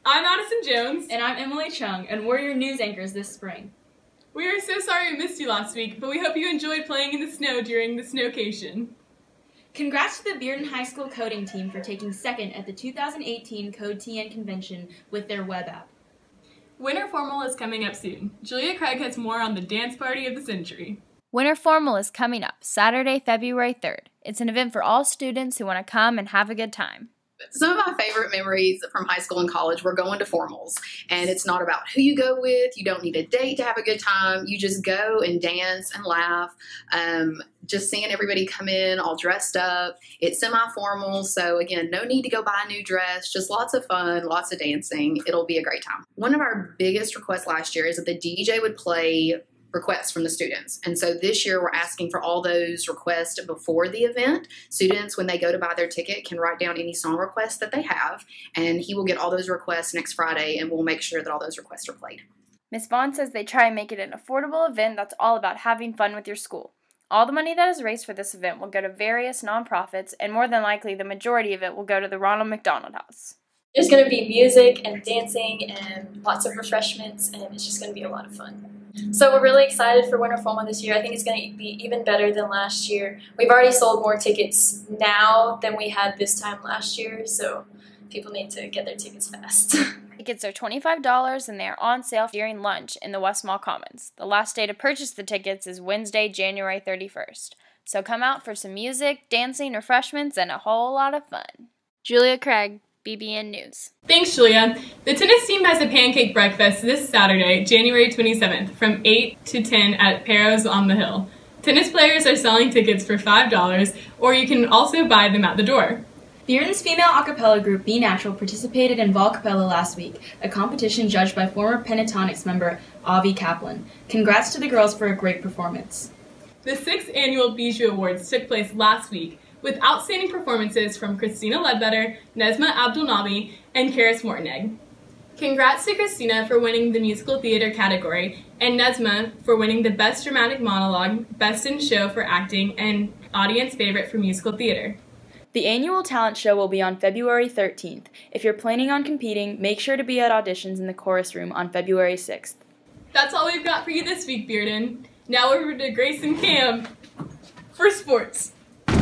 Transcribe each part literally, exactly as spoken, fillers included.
I'm Addison Jones. And I'm Emily Chung, and we're your news anchors this spring. We are so sorry we missed you last week, but we hope you enjoyed playing in the snow during the snowcation. Congrats to the Bearden High School coding team for taking second at the two thousand eighteen Code T N convention with their web app. Winter Formal is coming up soon. Julia Craig has more on the dance party of the century. Winter Formal is coming up Saturday, February third. It's an event for all students who want to come and have a good time. Some of my favorite memories from high school and college were going to formals, and it's not about who you go with. You don't need a date to have a good time. You just go and dance and laugh. Um, just seeing everybody come in all dressed up. It's semi-formal, so again, no need to go buy a new dress. Just lots of fun, lots of dancing. It'll be a great time. One of our biggest requests last year is that the D J would play requests from the students. And so this year we're asking for all those requests before the event. Students, when they go to buy their ticket, can write down any song requests that they have, and he will get all those requests next Friday, and we'll make sure that all those requests are played. Miz Vaughn says they try and make it an affordable event that's all about having fun with your school. All the money that is raised for this event will go to various nonprofits, and more than likely the majority of it will go to the Ronald McDonald House. There's going to be music and dancing and lots of refreshments, and it's just going to be a lot of fun. So we're really excited for Winter Formal this year. I think it's going to be even better than last year. We've already sold more tickets now than we had this time last year, so people need to get their tickets fast. Tickets are twenty-five dollars and they are on sale during lunch in the West Mall Commons. The last day to purchase the tickets is Wednesday, January thirty-first. So come out for some music, dancing, refreshments, and a whole lot of fun. Julia Craig, B B N News. Thanks, Julia. The tennis team has a pancake breakfast this Saturday, January twenty-seventh, from eight to ten at Perro's on the Hill. Tennis players are selling tickets for five dollars, or you can also buy them at the door. Bearden's female a cappella group Be Natural participated in Vol Capella last week, a competition judged by former Pentatonics member Avi Kaplan. Congrats to the girls for a great performance. The sixth annual Bijou Awards took place last week, with outstanding performances from Christina Ledbetter, Nesma Abdulnabi, and Karis Mortenegg. Congrats to Christina for winning the musical theater category, and Nesma for winning the Best Dramatic Monologue, Best in Show for Acting, and Audience Favorite for Musical Theater. The annual talent show will be on February thirteenth. If you're planning on competing, make sure to be at auditions in the chorus room on February sixth. That's all we've got for you this week, Bearden. Now over to Grace and Cam for sports.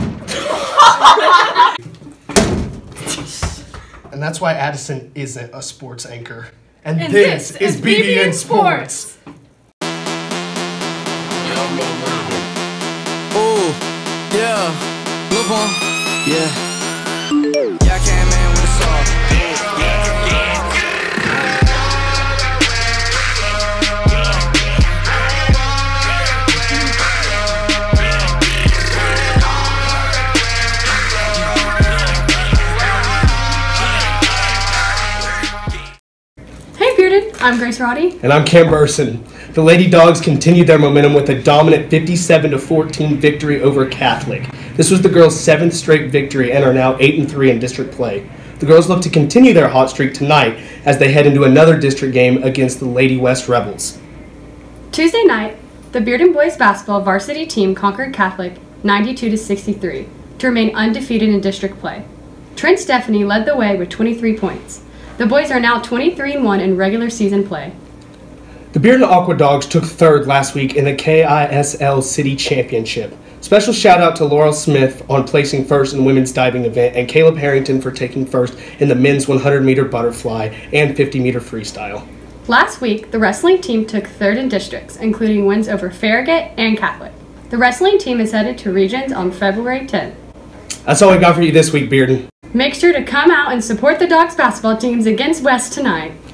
And that's why Addison isn't a sports anchor. And, And this, this is is B B N B B N Sports. Sports. Oh, yeah. Look on, yeah. Yeah, I came in with a song. Hey Bearden, I'm Grace Roddy. And I'm Cam Burson. The Lady Dogs continued their momentum with a dominant fifty-seven to fourteen victory over Catholic. This was the girls' seventh straight victory and are now eight and three in district play. The girls look to continue their hot streak tonight as they head into another district game against the Lady West Rebels. Tuesday night, the Bearden boys basketball varsity team conquered Catholic ninety-two to sixty-three to remain undefeated in district play. Trent Stephanie led the way with twenty-three points. The boys are now twenty-three and one in regular season play. The Bearden Aqua Dogs took third last week in the K I S L City Championship. Special shout out to Laurel Smith on placing first in the women's diving event and Caleb Harrington for taking first in the men's one hundred meter butterfly and fifty meter freestyle. Last week, the wrestling team took third in districts, including wins over Farragut and Catholic. The wrestling team is headed to regions on February tenth. That's all we got for you this week, Bearden. Make sure to come out and support the Dogs basketball teams against West tonight.